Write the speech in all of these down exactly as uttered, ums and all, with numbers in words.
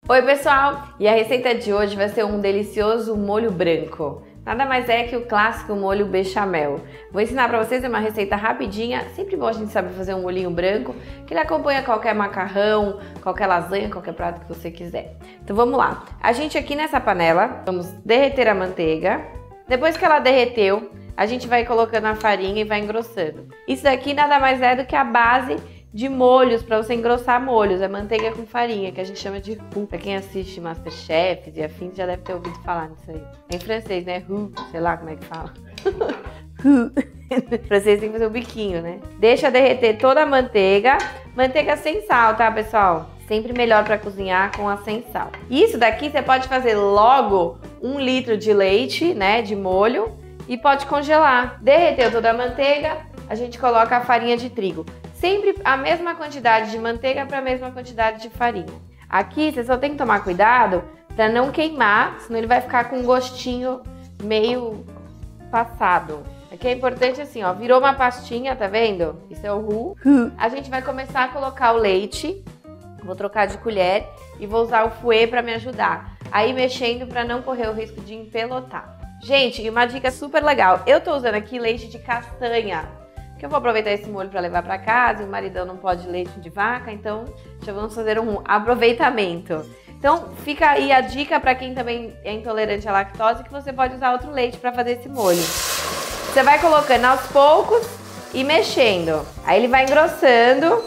Oi pessoal, e a receita de hoje vai ser um delicioso molho branco. Nada mais é que o clássico molho bechamel. Vou ensinar pra vocês uma receita rapidinha, sempre bom a gente saber fazer um molhinho branco, que ele acompanha qualquer macarrão, qualquer lasanha, qualquer prato que você quiser. Então vamos lá. A gente aqui nessa panela, vamos derreter a manteiga. Depois que ela derreteu, a gente vai colocando a farinha e vai engrossando. Isso daqui nada mais é do que a base de molhos, para você engrossar molhos, é manteiga com farinha, que a gente chama de roux. Pra quem assiste Masterchef e afins, já deve ter ouvido falar nisso aí. É em francês, né? Roux, sei lá como é que fala. Roux. Francês tem que fazer o biquinho, né? Deixa derreter toda a manteiga. Manteiga sem sal, tá, pessoal? Sempre melhor para cozinhar com a sem sal. Isso daqui você pode fazer logo um litro de leite, né, de molho, e pode congelar. Derreteu toda a manteiga, a gente coloca a farinha de trigo. Sempre a mesma quantidade de manteiga para a mesma quantidade de farinha. Aqui você só tem que tomar cuidado para não queimar, senão ele vai ficar com um gostinho meio passado. Aqui é importante assim, ó, virou uma pastinha, tá vendo? Isso é o roux. A gente vai começar a colocar o leite. Vou trocar de colher e vou usar o fouet para me ajudar. Aí mexendo para não correr o risco de empelotar. Gente, e uma dica super legal. Eu tô usando aqui leite de castanha, que eu vou aproveitar esse molho para levar para casa, e o maridão não pode leite de vaca, então já vamos fazer um aproveitamento. Então fica aí a dica para quem também é intolerante à lactose, que você pode usar outro leite para fazer esse molho. Você vai colocando aos poucos e mexendo. Aí ele vai engrossando,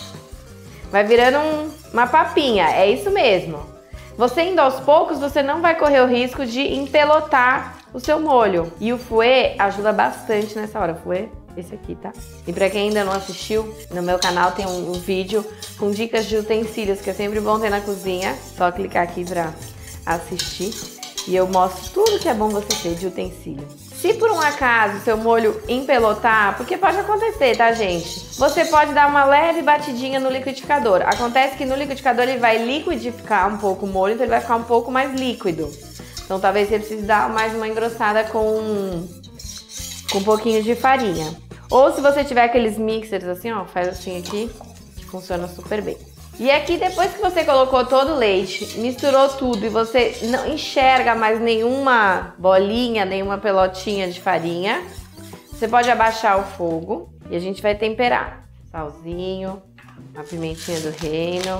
vai virando um, uma papinha, é isso mesmo. Você indo aos poucos, você não vai correr o risco de empelotar o seu molho. E o fouet ajuda bastante nessa hora. O fouet, esse aqui, tá? E pra quem ainda não assistiu, no meu canal tem um, um vídeo com dicas de utensílios, que é sempre bom ter na cozinha. Só clicar aqui pra assistir. E eu mostro tudo que é bom você ter de utensílio. Se por um acaso seu molho empelotar, porque pode acontecer, tá, gente? Você pode dar uma leve batidinha no liquidificador. Acontece que no liquidificador ele vai liquidificar um pouco o molho, então ele vai ficar um pouco mais líquido. Então talvez você precise dar mais uma engrossada com, com um pouquinho de farinha. Ou se você tiver aqueles mixers assim, ó, faz assim aqui, que funciona super bem. E aqui, depois que você colocou todo o leite, misturou tudo e você não enxerga mais nenhuma bolinha, nenhuma pelotinha de farinha, você pode abaixar o fogo e a gente vai temperar. Salzinho, a pimentinha do reino.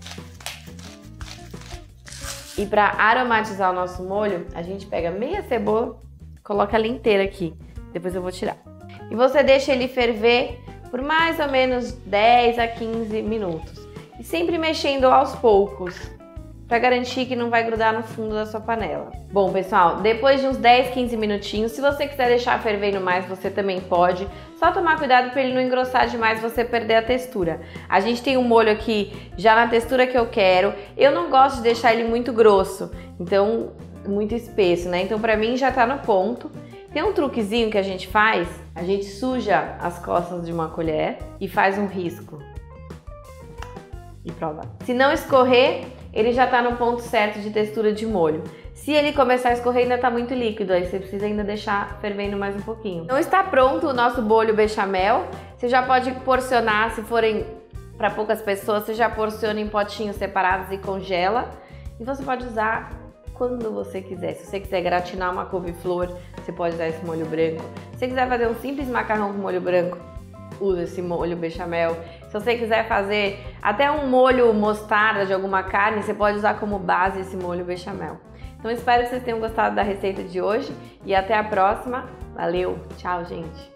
E para aromatizar o nosso molho, a gente pega meia cebola, coloca ela inteira aqui, depois eu vou tirar. E você deixa ele ferver por mais ou menos dez a quinze minutos. E sempre mexendo aos poucos, para garantir que não vai grudar no fundo da sua panela. Bom, pessoal, depois de uns dez, quinze minutinhos, se você quiser deixar fervendo mais, você também pode. Só tomar cuidado para ele não engrossar demais e você perder a textura. A gente tem um molho aqui já na textura que eu quero. Eu não gosto de deixar ele muito grosso, então muito espesso, né? Então para mim já tá no ponto. Tem um truquezinho que a gente faz, a gente suja as costas de uma colher e faz um risco. E prova. Se não escorrer, ele já tá no ponto certo de textura de molho. Se ele começar a escorrer, ainda tá muito líquido, aí você precisa ainda deixar fervendo mais um pouquinho. Então está pronto o nosso molho bechamel. Você já pode porcionar, se forem para poucas pessoas, você já porciona em potinhos separados e congela. E você pode usar quando você quiser. Se você quiser gratinar uma couve-flor, você pode usar esse molho branco. Se você quiser fazer um simples macarrão com molho branco, usa esse molho bechamel. Se você quiser fazer até um molho mostarda de alguma carne, você pode usar como base esse molho bechamel. Então espero que vocês tenham gostado da receita de hoje e até a próxima. Valeu, tchau, gente!